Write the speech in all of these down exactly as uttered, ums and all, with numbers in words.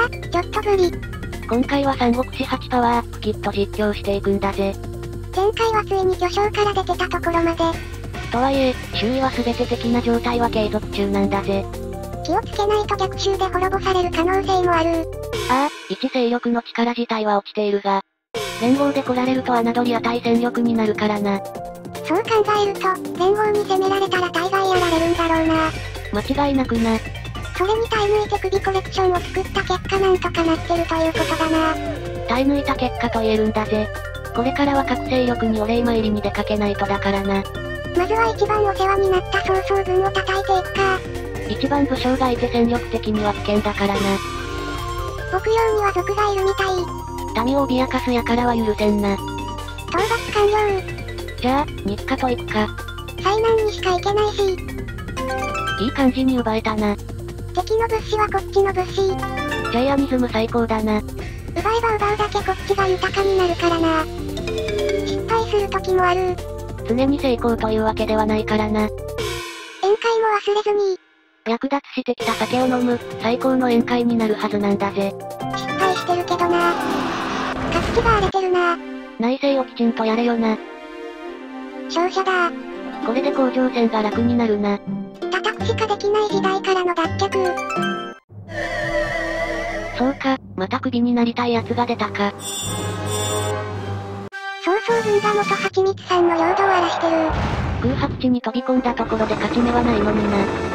ちょっと無理。 今回は三国志はちパワー、きっと実況していくんだぜ。 前回はついに巨匠から出てたところまで。 とはいえ、周囲は全て的な状態は継続中なんだぜ。 気をつけないと逆襲で滅ぼされる可能性もある。 ああ、一勢力の力自体は落ちているが、連合で来られると侮り値戦力になるからな。 そう考えると、連合に攻められたら大概やられるんだろうな。 間違いなくな。 それに耐え抜いて首コレクションを作った結果なんとかなってるということだな。 耐え抜いた結果と言えるんだぜ。これからは各勢力にお礼参りに出かけないとだからな。 まずは一番お世話になった曹操軍を叩いていくか。 一番武将がいて戦力的には危険だからな。 牧羊には族がいるみたい。 民を脅かす輩は許せんな。 討伐完了。 じゃあ、日課と行くか。 最南にしか行けないし。 いい感じに奪えたな。 敵の物資はこっちの物資。 ジャイアニズム最高だな。 奪えば奪うだけこっちが豊かになるからな。失敗する時もある。 常に成功というわけではないからな。 宴会も忘れずに。 略奪してきた酒を飲む、最高の宴会になるはずなんだぜ。 失敗してるけどな。活気が荒れてるな。 内政をきちんとやれよな。 勝者だ。 これで甲状腺が楽になるな。 叩くしかできない時代からの脱却。 そうか、またクビになりたい奴が出たか。 曹操軍が元はちみつさんの領土を荒らしてる。 空白地に飛び込んだところで勝ち目はないのにな。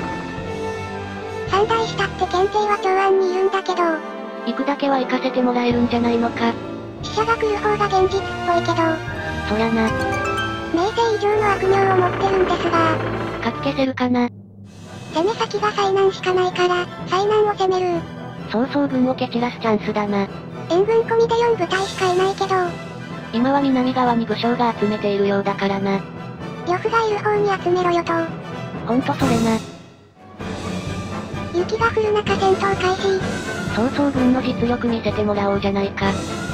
三代したって検定は長安にいるんだけど。 行くだけは行かせてもらえるんじゃないのか。 死者が来る方が現実っぽいけど。 そりゃな。 明星以上の悪名を持ってるんですが。 かき消せるかな。 攻め先が最南しかないから、最南を攻める。 曹操軍を蹴散らすチャンスだな。 援軍込みでよん部隊しかいないけど。 今は南側に武将が集めているようだからな。 呂布がいる方に集めろよと。 ほんとそれな。 雪が降る中戦闘開始。 曹操軍の実力見せてもらおうじゃないか。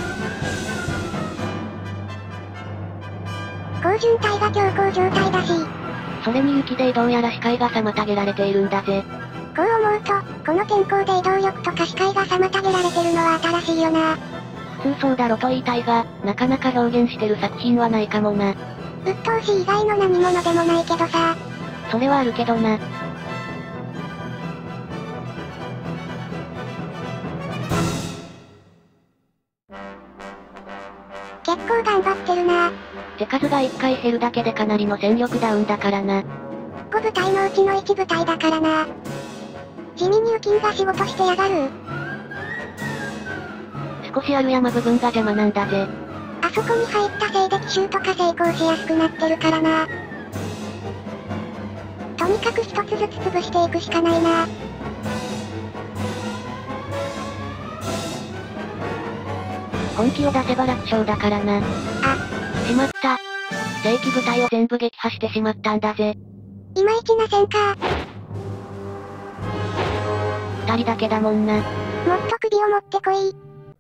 高順隊が強行状態だし。 それに雪でどうやら視界が妨げられているんだぜ。 こう思うと、この天候で移動力とか視界が妨げられてるのは新しいよな。 普通そうだろと言いたいが、なかなか表現してる作品はないかもな。 鬱陶しい以外の何者でもないけどさ。 それはあるけどな。 結構頑張ってるな。 手数がいっかい減るだけでかなりの戦力ダウンだからな。 ご部隊のうちのいち部隊だからな。地味に右近が仕事してやがる。 少しある山部分が邪魔なんだぜ。 あそこに入ったせいで奇襲とか成功しやすくなってるからな。とにかく一つずつ潰していくしかないな。 本気を出せば楽勝だからな。 あ、 しまった。正規部隊を全部撃破してしまったんだぜ。 いまいちな戦か。 二人だけだもんな。 もっと首を持ってこい。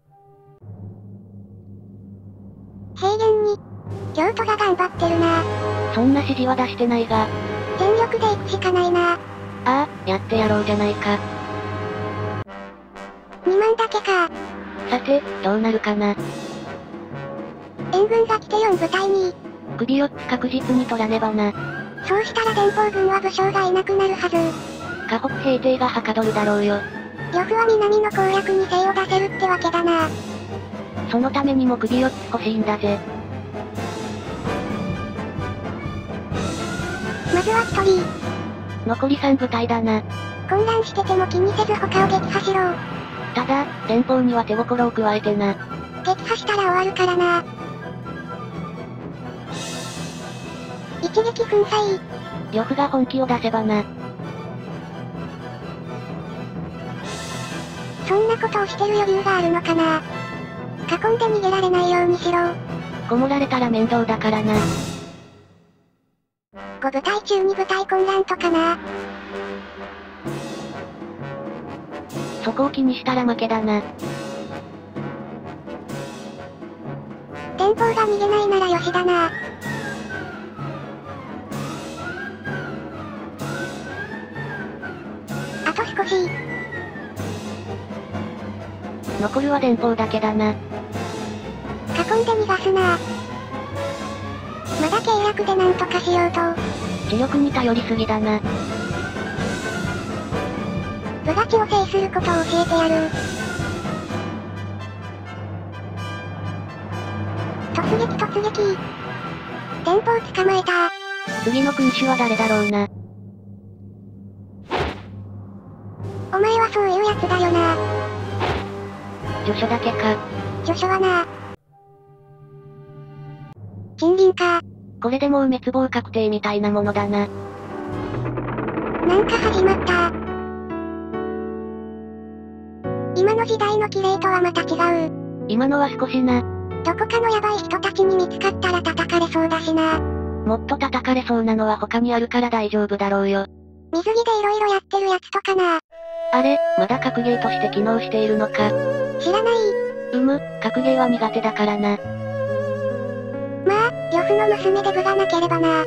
平原に、京都が頑張ってるな。 そんな指示は出してないが。 全力で行くしかないな。 ああ、やってやろうじゃないか。 にまんだけか。 さて、どうなるかな。 援軍が来てよん部隊に。 首よっつ確実に取らねばな。 そうしたら連邦軍は武将がいなくなるはず。 河北平定がはかどるだろうよ。 呂布は南の攻略に精を出せるってわけだな。 そのためにも首よっつ欲しいんだぜ。 まずは一人。 残りさん部隊だな。 混乱してても気にせず他を撃破しろ。 ただ、連邦には手心を加えてな。 撃破したら終わるからな。一撃粉砕。 呂布が本気を出せばな。 そんなことをしてる余裕があるのかな。囲んで逃げられないようにしろ。 こもられたら面倒だからな。 ご部隊中に部隊混乱とかな。 そこを気にしたら負けだな。 連邦が逃げないならよしだな。あと少し。 残るは電報だけだな。 囲んで逃がすな。まだ計略でなんとかしようと。 知力に頼りすぎだな。 部が地を制することを教えてやる。突撃突撃。電報捕まえた。 次の君主は誰だろうな。 お前はそういうやつだよな。 助手だけか。 助手はな。森林か。 これでもう滅亡確定みたいなものだな。 なんか始まった。今の時代の綺麗とはまた違う。 今のは少しな。 どこかのヤバい人たちに見つかったら叩かれそうだしな。 もっと叩かれそうなのは他にあるから大丈夫だろうよ。 水着で色々やってるやつとかな。 あれ、まだ格ゲーとして機能しているのか。 知らない。 うむ、格ゲーは苦手だからな。 まあ、呂布の娘で部がなければな。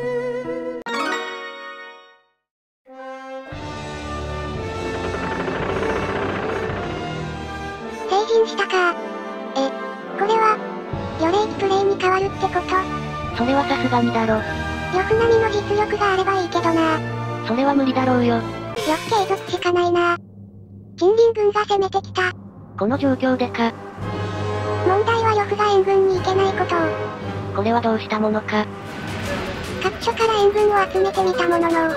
成人したか。え、これは、鎧霊プレイに変わるってこと？ それはさすがにだろ。 呂布並みの実力があればいいけどな。 それは無理だろうよ。 呂布継続しかないな。近隣軍が攻めてきた。 この状況でか。 問題は呂布が援軍に行けないこと。 これはどうしたものか。 各所から援軍を集めてみたものの、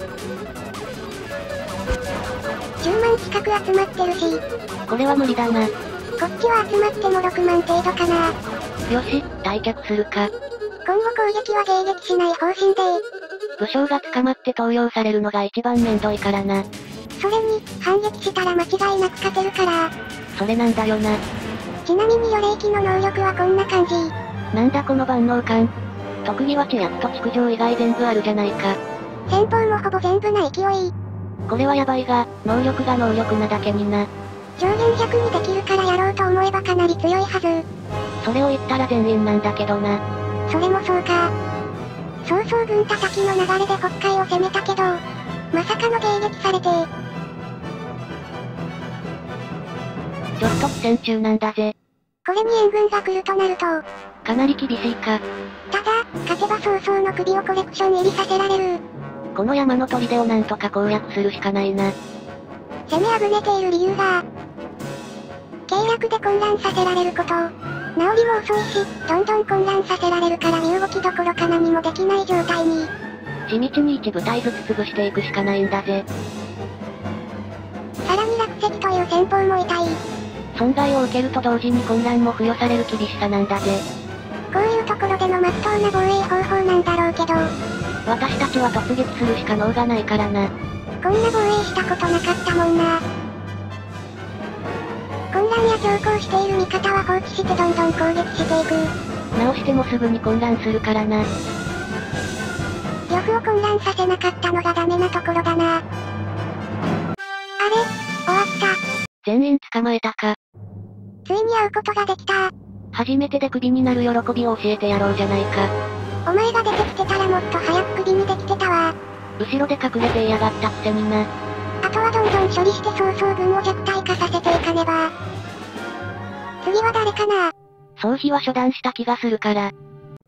じゅうまん近く集まってるし。 これは無理だな。 こっちは集まってもろくまん程度かな。 よし、退却するか。 今後攻撃は迎撃しない方針で。 武将が捕まって登用されるのが一番めんどいからな。 それに、反撃したら間違いなく勝てるから。 それなんだよな。 ちなみに鎧霊機の能力はこんな感じ。 なんだこの万能感。特技は知略と築城以外全部あるじゃないか。 戦法もほぼ全部な勢い。 これはやばいが、能力が能力なだけにな。 上限ひゃくにできるからやろうと思えばかなり強いはず。 それを言ったら全員なんだけどな。 それもそうか。曹操軍叩きの流れで北海を攻めたけど、まさかの迎撃されて。 ちょっと苦戦中なんだぜ。 これに援軍が来るとなると、 かなり厳しいか。 ただ、勝てば曹操の首をコレクション入りさせられる。 この山の砦をなんとか攻略するしかないな。 攻めあぐねている理由が、計略で混乱させられること。治りも遅いし、どんどん混乱させられるから身動きどころか何もできない状態に。 地道に一部隊ずつ潰していくしかないんだぜ。 さらに落石という戦法も痛い。 損害を受けると同時に混乱も付与される厳しさなんだぜ。 こういうところでの真っ当な防衛方法なんだろうけど、 私たちは突撃するしか能がないからな。 こんな防衛したことなかったもんな。混乱や強行している味方は放置してどんどん攻撃していく。 直してもすぐに混乱するからな。 呂布を混乱させなかったのがダメなところだな。あれ、終わった。 全員捕まえたか。 ついに会うことができた。 初めてでクビになる喜びを教えてやろうじゃないか。 お前が出てきてたらもっと早くクビにできてたわ。 後ろで隠れていやがったくせにな。 あとはどんどん処理して曹操軍を弱体化させていかねば。次は誰かな。 曹丕は処断した気がするから。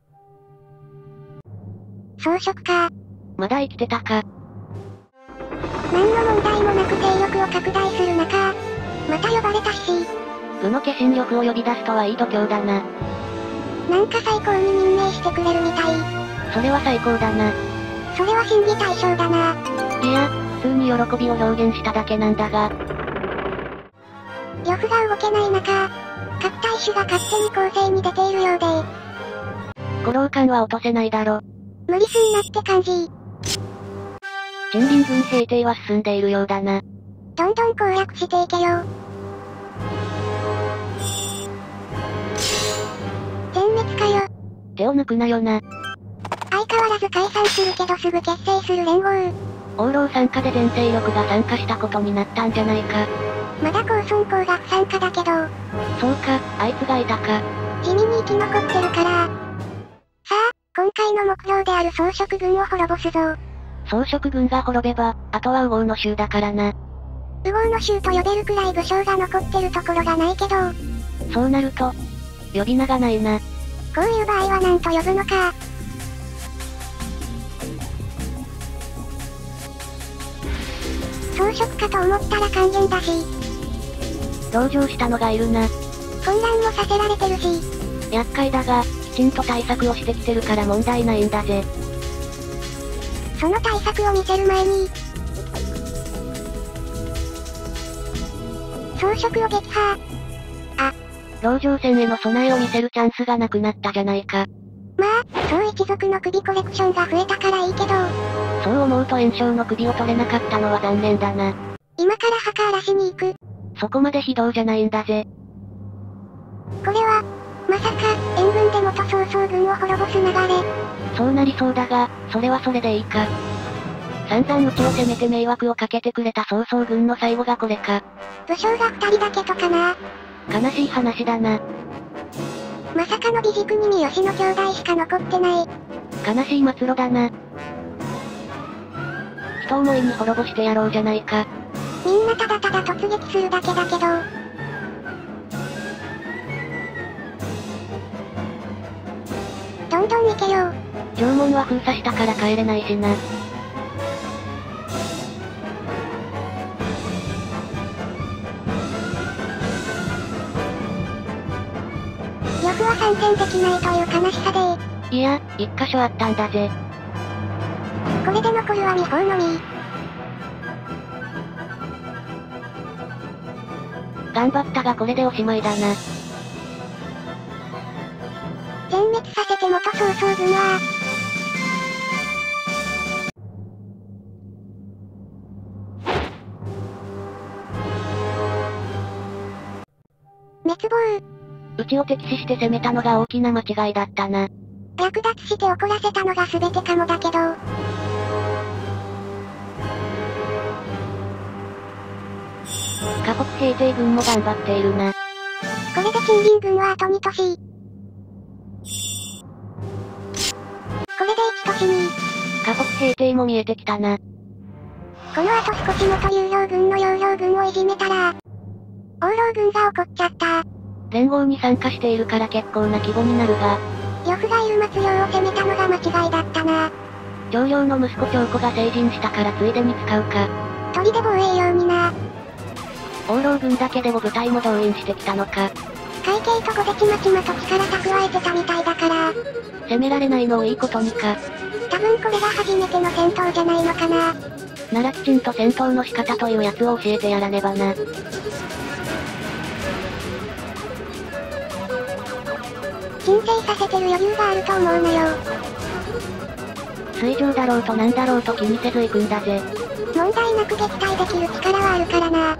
装飾か。 まだ生きてたか。 何の問題もなく勢力を拡大する中、また呼ばれたし。 部の化身呂布を呼び出すとはいい度胸だな。 なんか最高に任命してくれるみたい。 それは最高だな。 それは審議対象だな。 いや、普通に喜びを表現しただけなんだが。 呂布が動けない中、各隊主が勝手に攻勢に出ているようで。 五郎感は落とせないだろ。 無理すんなって感じ。 近隣軍平定は進んでいるようだな。 どんどん攻略していけよ。全滅かよ。 手を抜くなよな。 相変わらず解散するけどすぐ結成する連合。 王老参加で全勢力が参加したことになったんじゃないか。 まだ高村公が不参加だけど。 そうか、あいつがいたか。 地味に生き残ってるから。さあ、今回の目標である装飾軍を滅ぼすぞ。 装飾軍が滅べば、あとは右往の衆だからな。 右往の衆と呼べるくらい武将が残ってるところがないけど。 そうなると、呼び名がないな。 こういう場合は何と呼ぶのか。装飾かと思ったら還元だし。 同情したのがいるな。 混乱もさせられてるし。 厄介だが、きちんと対策をしてきてるから問題ないんだぜ。 その対策を見せる前に、装飾を撃破。あ、 籠城戦への備えを見せるチャンスがなくなったじゃないか。 まあ、総一族の首コレクションが増えたからいいけど。 そう思うと炎章の首を取れなかったのは残念だな。 今から墓荒らしに行く。 そこまで非道じゃないんだぜ。 これは、まさか、援軍で元曹操軍を滅ぼす流れ。 そうなりそうだが、それはそれでいいか。散々うちを攻めて迷惑をかけてくれた曹操軍の最後がこれか。 武将が二人だけとかな。 悲しい話だな。 まさかの美軸に三好の兄弟しか残ってない。 悲しい末路だな。一思いに滅ぼしてやろうじゃないか。 みんなただただ突撃するだけだけど。どんどん行けよ。 城門は封鎖したから帰れないしな。 呂布は参戦できないという悲しさで。 いや、一箇所あったんだぜ。 これで残るは美宝のみ。 頑張ったがこれでおしまいだな。 全滅させて元曹操軍は。滅亡。 うちを敵視して攻めたのが大きな間違いだったな。 略奪して怒らせたのが全てかもだけど。 河北平定軍も頑張っているな。 これで金銀軍はあとに都市。これでいち都市に。 河北平定も見えてきたな。 この後少し元有料軍の有料軍をいじめたら、王老軍が怒っちゃった。 連合に参加しているから結構な規模になるが。 呂布がいる松領を攻めたのが間違いだったな。 長領の息子長子が成人したからついでに使うか。 砦防衛用にな。 王老軍だけでも部隊も動員してきたのか。 会計と後でちまちまと力蓄えてたみたいだから。 攻められないのをいいことにか。 多分これが初めての戦闘じゃないのかな。 ならきちんと戦闘の仕方というやつを教えてやらねばな。 鎮静させてる余裕があると思うのよ。 水上だろうとなんだろうと気にせず行くんだぜ。 問題なく撃退できる力はあるからな。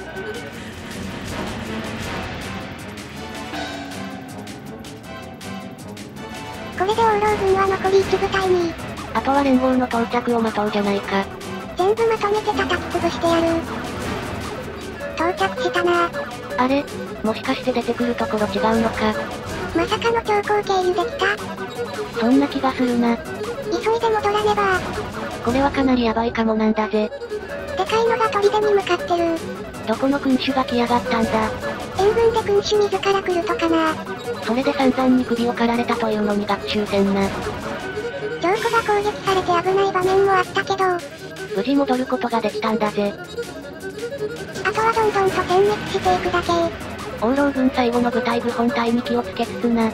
これで王老軍は残りいち部隊に。 あとは連合の到着を待とうじゃないか。 全部まとめて叩き潰してやる。到着したな。 あれ、もしかして出てくるところ違うのか。 まさかの強行経由できた。 そんな気がするな。 急いで戻らねば。 これはかなりヤバいかもなんだぜ。 でかいのが砦に向かってる。 どこの君主が来やがったんだ。 援軍で君主自ら来るとかな。 それで散々に首を刈られたというのに学習せんな。 長子が攻撃されて危ない場面もあったけど、 無事戻ることができたんだぜ。 あとはどんどんと殲滅していくだけ。 王老軍最後の部隊部本体に気をつけつつな。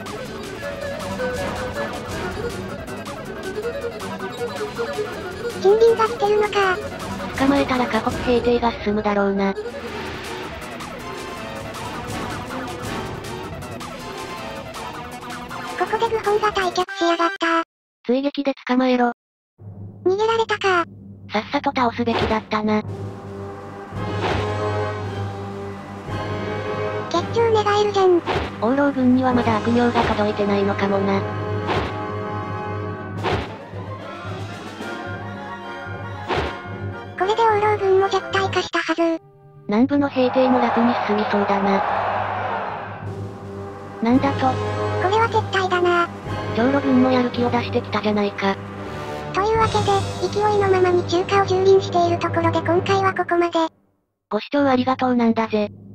近隣が来てるのか。 捕まえたら河北平定が進むだろうな。 ここで愚本が退却しやがった。 追撃で捕まえろ。 逃げられたか。 さっさと倒すべきだったな。 決中願えるじゃん。 王老軍にはまだ悪名が届いてないのかもな。 これで王老軍も弱体化したはず。 南部の平定も楽に進みそうだな。なんだと。 これは撤退だな。 長老軍もやる気を出してきたじゃないか。 というわけで、勢いのままに中華を蹂躙しているところで今回はここまで。 ご視聴ありがとうなんだぜ。